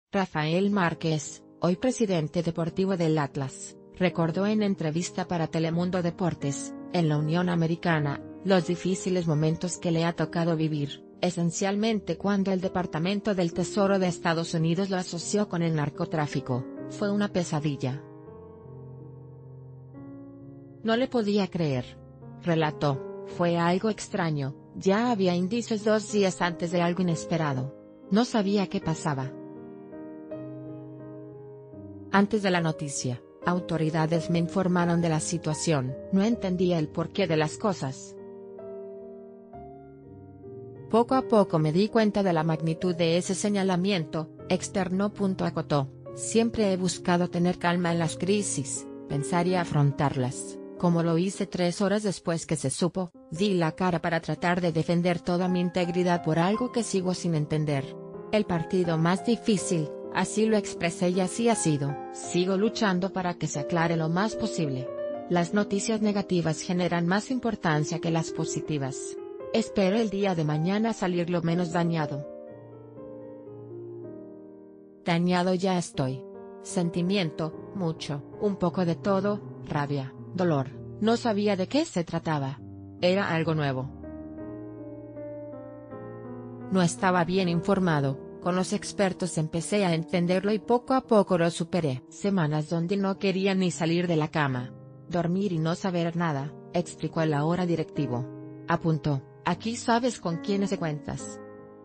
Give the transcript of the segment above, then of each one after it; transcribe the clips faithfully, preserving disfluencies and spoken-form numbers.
Rafael Márquez, hoy presidente deportivo del Atlas, recordó en entrevista para Telemundo Deportes, en la Unión Americana, los difíciles momentos que le ha tocado vivir, esencialmente cuando el Departamento del Tesoro de Estados Unidos lo asoció con el narcotráfico. Fue una pesadilla. No le podía creer. Relató, fue algo extraño, ya había indicios dos días antes de algo inesperado. No sabía qué pasaba. Antes de la noticia, autoridades me informaron de la situación, no entendía el porqué de las cosas. Poco a poco me di cuenta de la magnitud de ese señalamiento, externó. Acotó, siempre he buscado tener calma en las crisis, pensar y afrontarlas, como lo hice tres horas después que se supo, di la cara para tratar de defender toda mi integridad por algo que sigo sin entender. El partido más difícil, así lo expresé y así ha sido, sigo luchando para que se aclare lo más posible. Las noticias negativas generan más importancia que las positivas. Espero el día de mañana salir lo menos dañado. Dañado ya estoy. Sentimiento, mucho, un poco de todo, rabia, dolor, no sabía de qué se trataba. Era algo nuevo. No estaba bien informado, con los expertos empecé a entenderlo y poco a poco lo superé. Semanas donde no quería ni salir de la cama. Dormir y no saber nada, explicó el ahora directivo. Apuntó. Aquí sabes con quiénes te cuentas.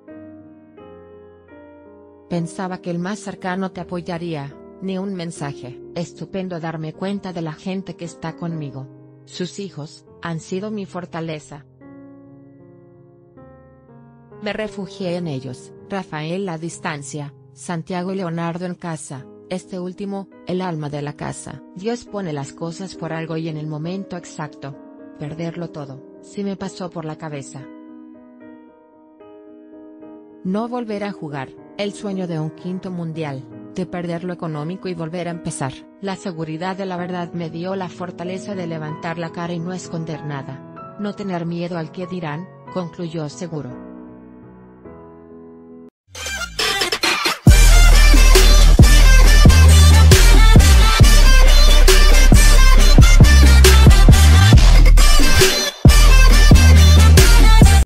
Pensaba que el más cercano te apoyaría, ni un mensaje. Estupendo darme cuenta de la gente que está conmigo. Sus hijos, han sido mi fortaleza. Me refugié en ellos, Rafael a distancia, Santiago y Leonardo en casa, este último, el alma de la casa. Dios pone las cosas por algo y en el momento exacto. Perderlo todo, sí me pasó por la cabeza. No volver a jugar, el sueño de un quinto mundial, de perder lo económico y volver a empezar. La seguridad de la verdad me dio la fortaleza de levantar la cara y no esconder nada. No tener miedo al que dirán, concluyó seguro.